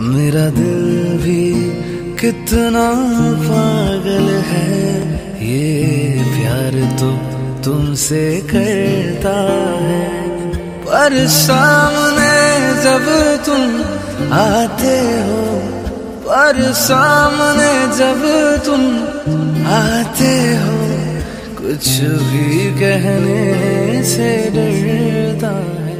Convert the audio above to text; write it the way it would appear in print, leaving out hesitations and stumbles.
मेरा दिल भी कितना पागल है, ये प्यार तो तुमसे करता है। पर सामने जब तुम आते हो, पर सामने जब तुम आते हो, कुछ भी कहने से डरता है।